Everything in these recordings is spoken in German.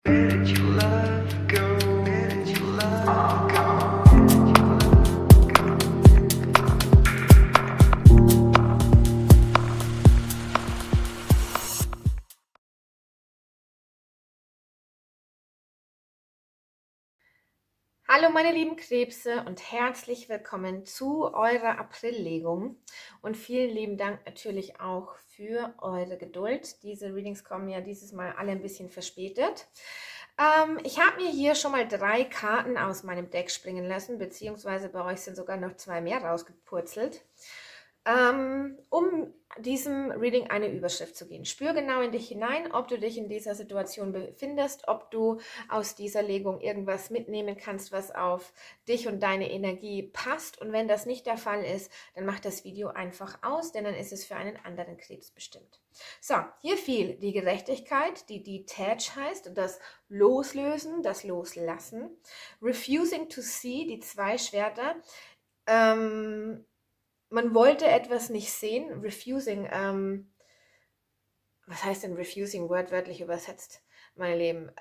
Hallo meine lieben Krebse und herzlich willkommen zu eurer Aprillegung und vielen lieben Dank natürlich auch für eure Geduld. Diese Readings kommen ja dieses Mal alle ein bisschen verspätet. Ich habe mir hier schon mal 3 Karten aus meinem Deck springen lassen, beziehungsweise bei euch sind sogar noch 2 mehr rausgepurzelt, um diesem Reading eine Überschrift zu geben. Spür genau in dich hinein, ob du dich in dieser Situation befindest, ob du aus dieser Legung irgendwas mitnehmen kannst, was auf dich und deine Energie passt. Und wenn das nicht der Fall ist, dann mach das Video einfach aus, denn dann ist es für einen anderen Krebs bestimmt. So, hier fiel die Gerechtigkeit, die Detach heißt, das Loslösen, das Loslassen. Refusing to see, die 2 Schwerter. Man wollte etwas nicht sehen. Refusing, was heißt denn refusing wortwörtlich übersetzt, meine Lieben?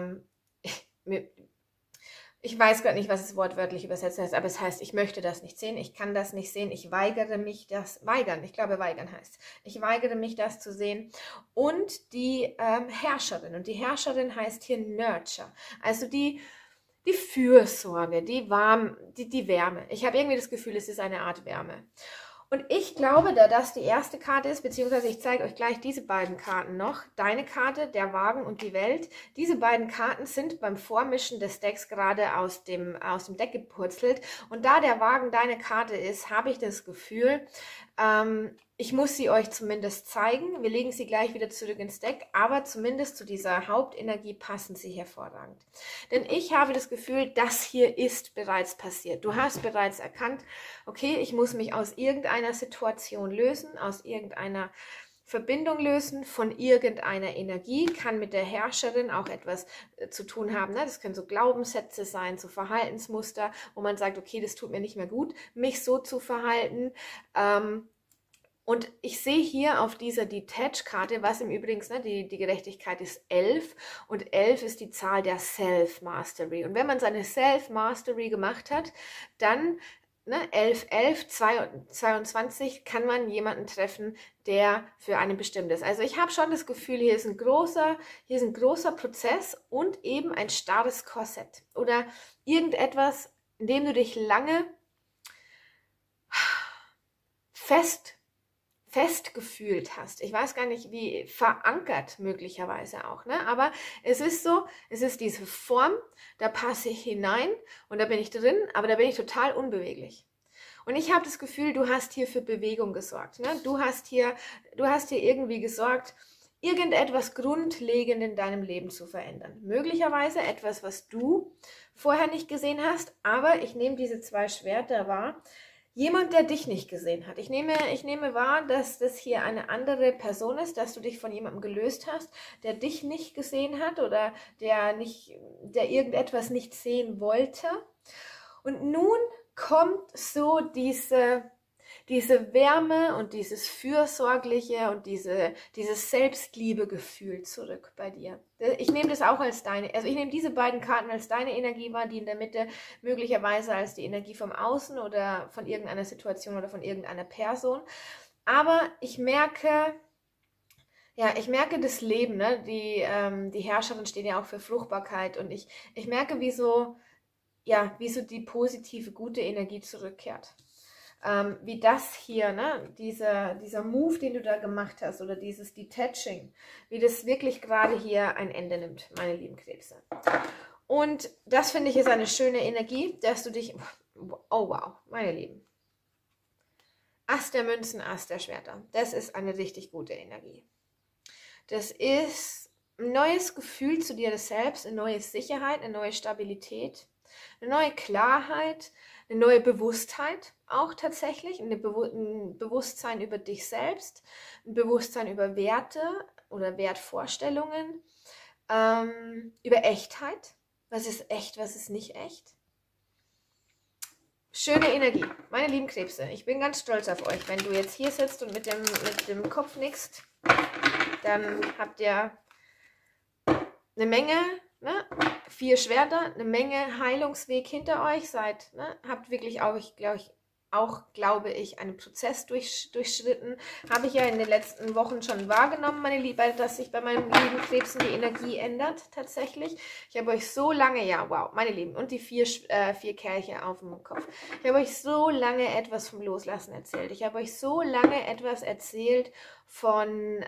Ich weiß gerade nicht, was es wortwörtlich übersetzt heißt, aber es heißt, ich möchte das nicht sehen, ich kann das nicht sehen, ich weigere mich das, weigern, ich glaube weigern heißt, ich weigere mich das zu sehen. Und die Herrscherin, und die Herrscherin heißt hier Nurture, also die Fürsorge, die Wärme. Ich habe irgendwie das Gefühl, es ist eine Art Wärme. Und ich glaube, da das die erste Karte ist, beziehungsweise ich zeige euch gleich diese beiden Karten noch, deine Karte, der Wagen und die Welt, diese beiden Karten sind beim Vormischen des Decks gerade aus dem Deck gepurzelt. Und da der Wagen deine Karte ist, habe ich das Gefühl, ich muss sie euch zumindest zeigen. Wir legen sie gleich wieder zurück ins Deck, aber zumindest zu dieser Hauptenergie passen sie hervorragend. Denn ich habe das Gefühl, das hier ist bereits passiert. Du hast bereits erkannt, okay, ich muss mich aus irgendeiner Situation lösen, aus irgendeiner Verbindung lösen, von irgendeiner Energie, kann mit der Herrscherin auch etwas zu tun haben. Ne? Das können so Glaubenssätze sein, so Verhaltensmuster, wo man sagt, okay, das tut mir nicht mehr gut, mich so zu verhalten. Und ich sehe hier auf dieser Detach-Karte, was im Übrigen, ne, die Gerechtigkeit ist 11 und 11 ist die Zahl der Self-Mastery. Und wenn man seine Self-Mastery gemacht hat, dann 11, 11, 22 kann man jemanden treffen, der für einen bestimmt ist. Also ich habe schon das Gefühl, hier ist ein großer Prozess und eben ein starres Korsett oder irgendetwas, in dem du dich lange fest gefühlt hast. Ich weiß gar nicht, wie verankert möglicherweise auch, ne? Aber es ist so, es ist diese Form, da passe ich hinein und da bin ich drin, aber da bin ich total unbeweglich. Und ich habe das Gefühl, du hast hier für Bewegung gesorgt, ne? Du hast hier irgendwie gesorgt, irgendetwas grundlegend in deinem Leben zu verändern. Möglicherweise etwas, was du vorher nicht gesehen hast, aber ich nehme diese 2 Schwerter wahr. Jemand, der dich nicht gesehen hat. Ich nehme wahr, dass das hier eine andere Person ist, dass du dich von jemandem gelöst hast, der dich nicht gesehen hat oder der irgendetwas nicht sehen wollte. Und nun kommt so diese Wärme und dieses Fürsorgliche und dieses Selbstliebegefühl zurück bei dir. Ich nehme das auch als deine, also ich nehme diese beiden Karten als deine Energie wahr, die in der Mitte möglicherweise als die Energie vom Außen oder von irgendeiner Situation oder von irgendeiner Person. Aber ich merke das Leben, ne? Die Herrscherin steht ja auch für Fruchtbarkeit und ich merke, wie so die positive, gute Energie zurückkehrt. Wie das hier, ne, dieser Move, den du da gemacht hast oder dieses Detaching, wie das wirklich gerade hier ein Ende nimmt, meine lieben Krebse. Und das finde ich ist eine schöne Energie, dass du dich, oh wow, meine Lieben. Ass der Münzen, Ass der Schwerter, das ist eine richtig gute Energie. Das ist ein neues Gefühl zu dir selbst, eine neue Sicherheit, eine neue Stabilität, eine neue Klarheit, eine neue Bewusstheit auch tatsächlich, ein Bewusstsein über dich selbst, ein Bewusstsein über Werte oder Wertvorstellungen, über Echtheit, was ist echt, was ist nicht echt. Schöne Energie, meine lieben Krebse, ich bin ganz stolz auf euch, wenn du jetzt hier sitzt und mit dem Kopf nickst, dann habt ihr eine Menge ne, 4 Schwerter, eine Menge Heilungsweg hinter euch, habt wirklich auch, glaube ich, einen Prozess durchschritten. Habe ich ja in den letzten Wochen schon wahrgenommen, meine Liebe, dass sich bei meinem lieben Krebsen die Energie ändert, tatsächlich. Ich habe euch so lange, ja, wow, meine Lieben, und die 4 Kelche auf dem Kopf. Ich habe euch so lange etwas vom Loslassen erzählt. Ich habe euch so lange etwas erzählt von,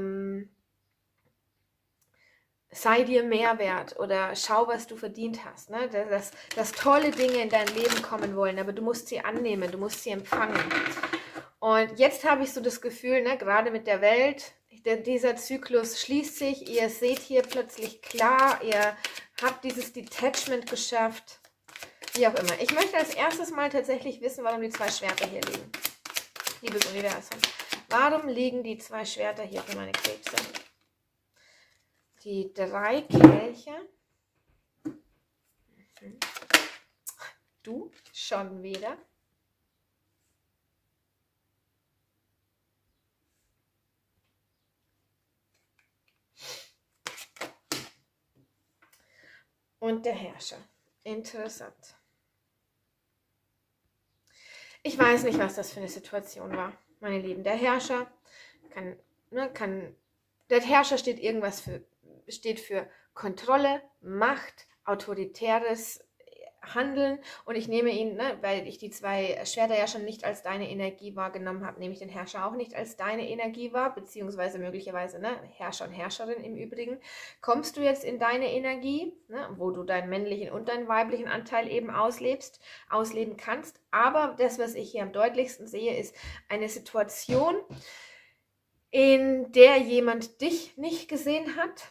sei dir mehr wert oder schau, was du verdient hast. Ne? Dass tolle Dinge in dein Leben kommen wollen, aber du musst sie annehmen, du musst sie empfangen. Und jetzt habe ich so das Gefühl, ne, gerade mit der Welt, dieser Zyklus schließt sich, ihr seht hier plötzlich klar, ihr habt dieses Detachment geschafft, wie auch immer. Ich möchte als erstes mal tatsächlich wissen, warum die 2 Schwerter hier liegen. Liebes Universum, warum liegen die 2 Schwerter hier für meine Krebse? Die 3 Kelche. Du schon wieder. Und der Herrscher. Interessant. Ich weiß nicht, was das für eine Situation war, meine Lieben. Der Herrscher der Herrscher steht für Kontrolle, Macht, autoritäres Handeln, und ich nehme ihn, ne, weil ich die 2 Schwerter ja schon nicht als deine Energie wahrgenommen habe, nehme ich den Herrscher auch nicht als deine Energie wahr, beziehungsweise möglicherweise, ne, Herrscher und Herrscherin im Übrigen. Kommst du jetzt in deine Energie, ne, wo du deinen männlichen und deinen weiblichen Anteil eben ausleben kannst, aber das, was ich hier am deutlichsten sehe, ist eine Situation, in der jemand dich nicht gesehen hat.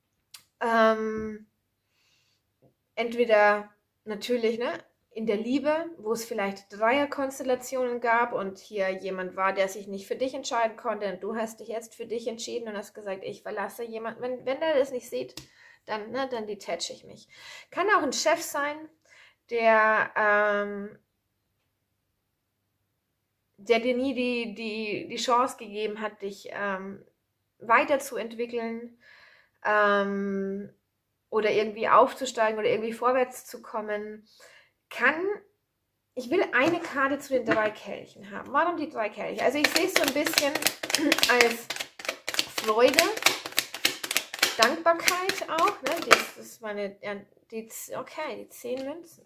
Entweder natürlich, ne, in der Liebe, wo es vielleicht Dreierkonstellationen gab und hier jemand war, der sich nicht für dich entscheiden konnte, und du hast dich jetzt für dich entschieden und hast gesagt, ich verlasse jemanden. Wenn der das nicht sieht, dann detache ich mich. Kann auch ein Chef sein, der dir nie die Chance gegeben hat, dich weiterzuentwickeln, oder irgendwie aufzusteigen oder irgendwie vorwärts zu kommen. Ich will eine Karte zu den 3 Kelchen haben. Warum die 3 Kelche? Also ich sehe es so ein bisschen als Freude, Dankbarkeit auch. Ne? Das ist die 10 Münzen.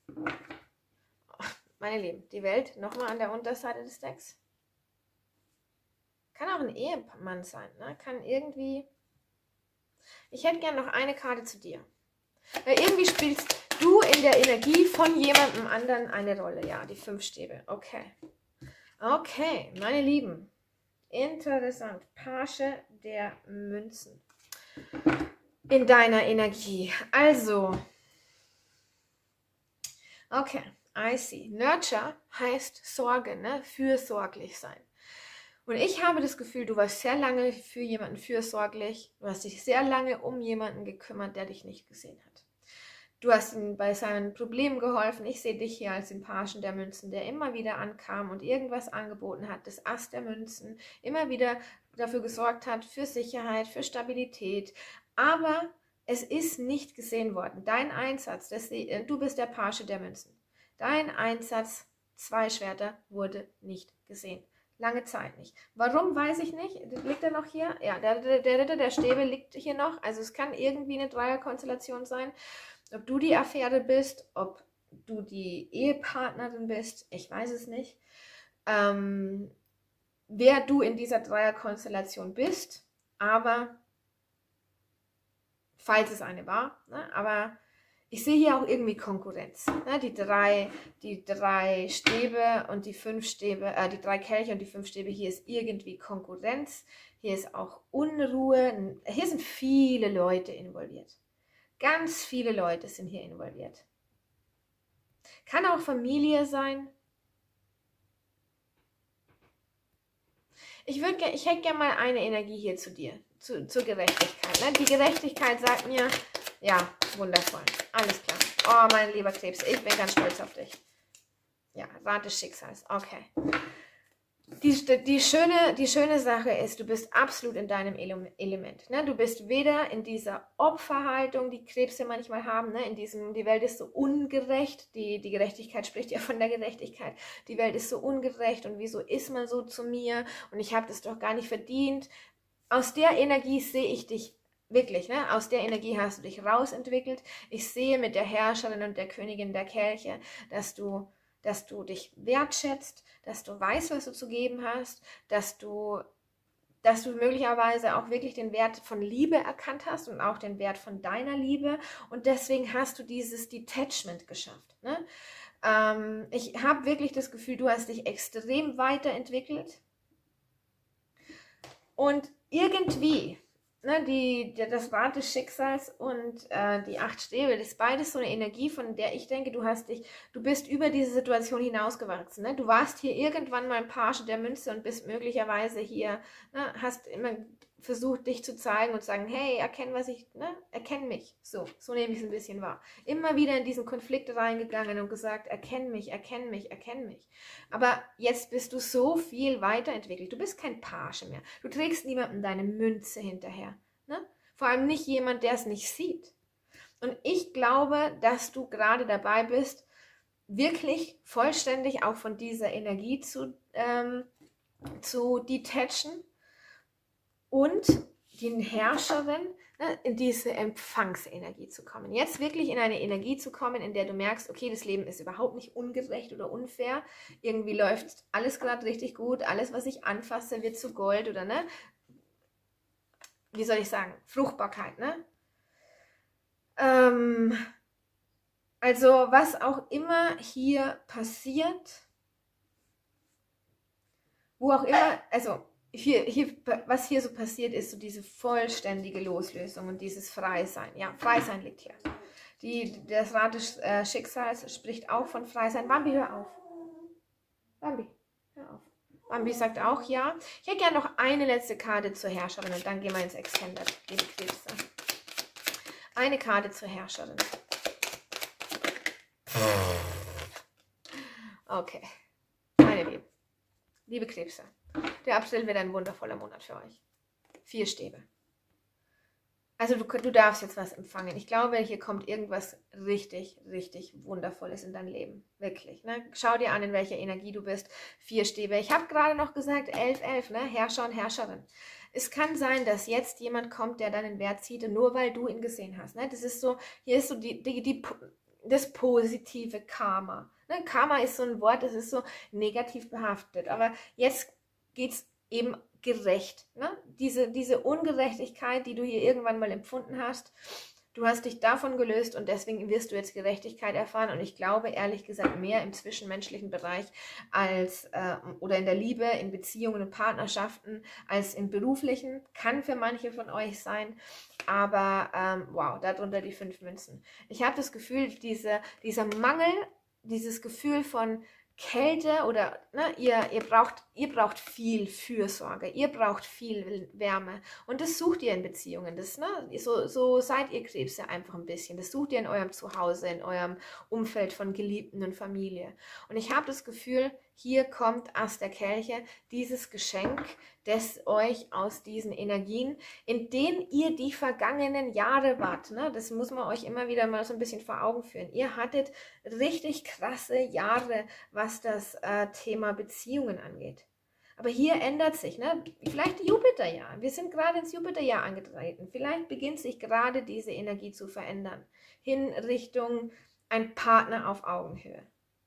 Meine Lieben, die Welt nochmal an der Unterseite des Decks. Kann auch ein Ehemann sein. Ne? Kann irgendwie... Ich hätte gerne noch eine Karte zu dir. Weil irgendwie spielst du in der Energie von jemandem anderen eine Rolle. Ja, die 5 Stäbe. Okay. Okay, meine Lieben. Interessant. Page der Münzen. In deiner Energie. Also. Okay, I see. Nurture heißt Sorge, ne? Fürsorglich sein. Und ich habe das Gefühl, du warst sehr lange für jemanden fürsorglich. Du hast dich sehr lange um jemanden gekümmert, der dich nicht gesehen hat. Du hast ihm bei seinen Problemen geholfen. Ich sehe dich hier als den Pagen der Münzen, der immer wieder ankam und irgendwas angeboten hat. Das Ass der Münzen, immer wieder dafür gesorgt hat, für Sicherheit, für Stabilität. Aber es ist nicht gesehen worden. Dein Einsatz, du bist der Page der Münzen. Dein Einsatz, 2 Schwerter, wurde nicht gesehen. Lange Zeit nicht. Warum, weiß ich nicht. Liegt er noch hier? Ja, der Ritter der Stäbe liegt hier noch. Also es kann irgendwie eine Dreierkonstellation sein. Ob du die Affäre bist, ob du die Ehepartnerin bist, ich weiß es nicht. Wer du in dieser Dreierkonstellation bist, aber falls es eine war, ne, aber ich sehe hier auch irgendwie Konkurrenz. Ne? Die drei Stäbe und die 5 Stäbe, die 3 Kelche und die 5 Stäbe, hier ist irgendwie Konkurrenz. Hier ist auch Unruhe. Hier sind viele Leute involviert. Ganz viele Leute sind hier involviert. Kann auch Familie sein. Ich hätte gerne mal eine Energie hier zu dir, zur Gerechtigkeit. Ne? Die Gerechtigkeit sagt mir, ja, wundervoll. Alles klar. Oh, mein lieber Krebs, ich bin ganz stolz auf dich. Ja, Rat des Schicksals. Okay. Die schöne Sache ist, du bist absolut in deinem Element. Ne? Du bist weder in dieser Opferhaltung, die Krebse manchmal haben, ne? Die Welt ist so ungerecht, die Gerechtigkeit spricht ja von der Gerechtigkeit, die Welt ist so ungerecht und wieso ist man so zu mir und ich habe das doch gar nicht verdient. Aus der Energie sehe ich dich wirklich, ne? Aus der Energie hast du dich rausentwickelt. Ich sehe mit der Herrscherin und der Königin der Kelche, dass du dich wertschätzt, dass du weißt, was du zu geben hast, dass du möglicherweise auch wirklich den Wert von Liebe erkannt hast und auch den Wert von deiner Liebe und deswegen hast du dieses Detachment geschafft. Ne? Ich habe wirklich das Gefühl, du hast dich extrem weiterentwickelt und irgendwie, ne, das Rad des Schicksals und die 8 Stäbe, das ist beides so eine Energie, von der ich denke, du bist über diese Situation hinausgewachsen. Ne? Du warst hier irgendwann mal ein Page der Münze und bist möglicherweise hier, ne, hast immer versucht, dich zu zeigen und zu sagen, hey, erkenn mich. So nehme ich es ein bisschen wahr. Immer wieder in diesen Konflikt reingegangen und gesagt, erkenn mich, erkenn mich, erkenn mich. Aber jetzt bist du so viel weiterentwickelt. Du bist kein Page mehr. Du trägst niemandem deine Münze hinterher. Ne? Vor allem nicht jemand, der es nicht sieht. Und ich glaube, dass du gerade dabei bist, wirklich vollständig auch von dieser Energie zu detachen und die Herrscherin, ne, in diese Empfangsenergie zu kommen. Jetzt wirklich in eine Energie zu kommen, in der du merkst, okay, das Leben ist überhaupt nicht ungerecht oder unfair. Irgendwie läuft alles gerade richtig gut. Alles, was ich anfasse, wird zu Gold oder, ne? Wie soll ich sagen? Fruchtbarkeit, ne? Also, was auch immer hier passiert, wo auch immer, also, was hier so passiert, ist so diese vollständige Loslösung und dieses Freisein. Ja, Freisein liegt hier. Das Rad des Schicksals spricht auch von Freisein. Bambi, hör auf. Bambi, hör auf. Bambi sagt auch ja. Ich hätte gerne noch eine letzte Karte zur Herrscherin und dann gehen wir ins Extended, liebe Krebse. Eine Karte zur Herrscherin. Okay, meine liebe Krebse. Der April wird ein wundervoller Monat für euch. 4 Stäbe. Also du darfst jetzt was empfangen. Ich glaube, hier kommt irgendwas richtig, richtig Wundervolles in dein Leben. Wirklich. Ne? Schau dir an, in welcher Energie du bist. 4 Stäbe. Ich habe gerade noch gesagt, 11, ne? Herrscher und Herrscherin. Es kann sein, dass jetzt jemand kommt, der deinen Wert sieht, nur weil du ihn gesehen hast. Ne? Das ist so, hier ist so das positive Karma. Ne? Karma ist so ein Wort, das ist so negativ behaftet. Aber jetzt geht es eben gerecht. Ne? Diese Ungerechtigkeit, die du hier irgendwann mal empfunden hast, du hast dich davon gelöst und deswegen wirst du jetzt Gerechtigkeit erfahren und ich glaube ehrlich gesagt mehr im zwischenmenschlichen Bereich als oder in der Liebe, in Beziehungen und Partnerschaften als im beruflichen, kann für manche von euch sein, aber wow, darunter die 5 Münzen. Ich habe das Gefühl, dieser Mangel, dieses Gefühl von Kälte oder ne, ihr braucht viel Fürsorge, ihr braucht viel Wärme und das sucht ihr in Beziehungen. So seid ihr Krebse einfach ein bisschen. Das sucht ihr in eurem Zuhause, in eurem Umfeld von Geliebten und Familie. Und ich habe das Gefühl, hier kommt Ass der Kelche, dieses Geschenk, das euch aus diesen Energien, in denen ihr die vergangenen Jahre wart, ne, das muss man euch immer wieder mal so ein bisschen vor Augen führen. Ihr hattet richtig krasse Jahre, was das Thema Beziehungen angeht. Aber hier ändert sich, ne? Vielleicht Jupiterjahr. Wir sind gerade ins Jupiterjahr angetreten. Vielleicht beginnt sich gerade diese Energie zu verändern. Hin Richtung ein Partner auf Augenhöhe.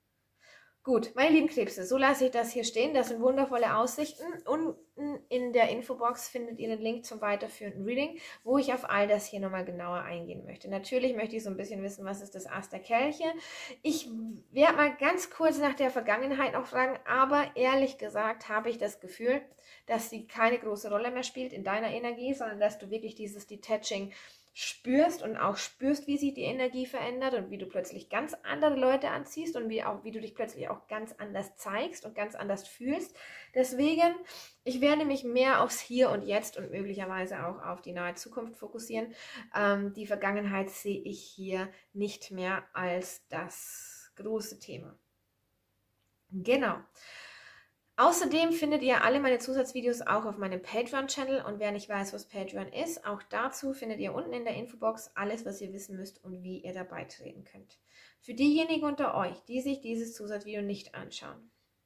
Gut, meine lieben Krebse, so lasse ich das hier stehen. Das sind wundervolle Aussichten. Unten in der Infobox findet ihr den Link zum weiterführenden Reading, wo ich auf all das hier nochmal genauer eingehen möchte. Natürlich möchte ich so ein bisschen wissen, was ist das Ass der Kelche. Ich werde mal ganz kurz nach der Vergangenheit noch fragen, aber ehrlich gesagt habe ich das Gefühl, dass sie keine große Rolle mehr spielt in deiner Energie, sondern dass du wirklich dieses Detaching spürst und auch spürst, wie sich die Energie verändert und wie du plötzlich ganz andere Leute anziehst und wie du dich plötzlich auch ganz anders zeigst und ganz anders fühlst. Deswegen, ich werde mich mehr aufs Hier und Jetzt und möglicherweise auch auf die nahe Zukunft fokussieren. Die Vergangenheit sehe ich hier nicht mehr als das große Thema. Genau. Außerdem findet ihr alle meine Zusatzvideos auch auf meinem Patreon-Channel und wer nicht weiß, was Patreon ist, auch dazu findet ihr unten in der Infobox alles, was ihr wissen müsst und wie ihr da beitreten könnt. Für diejenigen unter euch, die sich dieses Zusatzvideo nicht anschauen.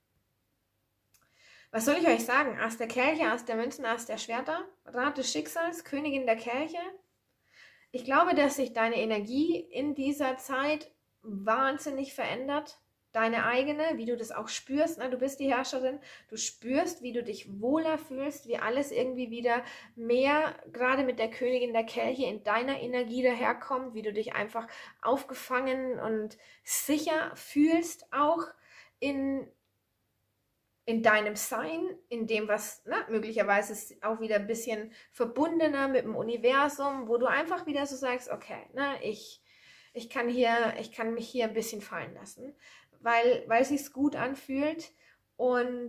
Was soll ich euch sagen? Ass der Kelche, Ass der Münzen, Ass der Schwerter, Rat des Schicksals, Königin der Kelche. Ich glaube, dass sich deine Energie in dieser Zeit wahnsinnig verändert. Deine eigene, wie du das auch spürst. Ne? Du bist die Herrscherin, du spürst, wie du dich wohler fühlst, wie alles irgendwie wieder mehr, gerade mit der Königin der Kelche, in deiner Energie daherkommt, wie du dich einfach aufgefangen und sicher fühlst, auch in deinem Sein, in dem, was möglicherweise ist auch wieder ein bisschen verbundener mit dem Universum, wo du einfach wieder so sagst, okay, ich kann mich hier ein bisschen fallen lassen, weil es sich gut anfühlt. Und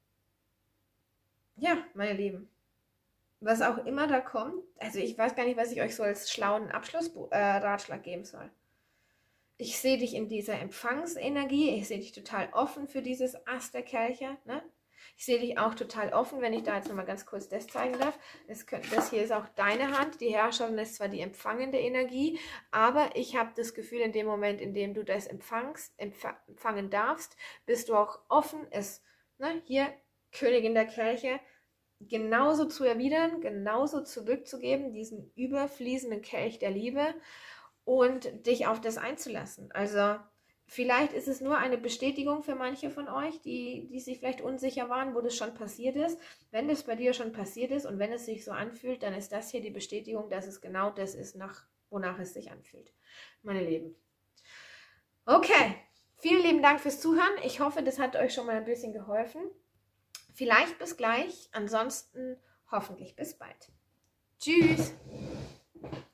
ja, meine Lieben, was auch immer da kommt, also ich weiß gar nicht, was ich euch so als schlauen Abschlussratschlag geben soll. Ich sehe dich in dieser Empfangsenergie, ich sehe dich total offen für dieses Ass der Kelche, ne? Ich sehe dich auch total offen, wenn ich da jetzt nochmal ganz kurz das zeigen darf. Das hier ist auch deine Hand, die Herrscherin ist zwar die empfangende Energie, aber ich habe das Gefühl, in dem Moment, in dem du das empfangen darfst, bist du auch offen, es, hier, Königin der Kelche, genauso zu erwidern, genauso zurückzugeben, diesen überfließenden Kelch der Liebe, und dich auf das einzulassen. Also vielleicht ist es nur eine Bestätigung für manche von euch, die sich vielleicht unsicher waren, wo das schon passiert ist. Wenn das bei dir schon passiert ist und wenn es sich so anfühlt, dann ist das hier die Bestätigung, dass es genau das ist, wonach es sich anfühlt. Meine Lieben. Okay, vielen lieben Dank fürs Zuhören. Ich hoffe, das hat euch schon mal ein bisschen geholfen. Vielleicht bis gleich, ansonsten hoffentlich bis bald. Tschüss!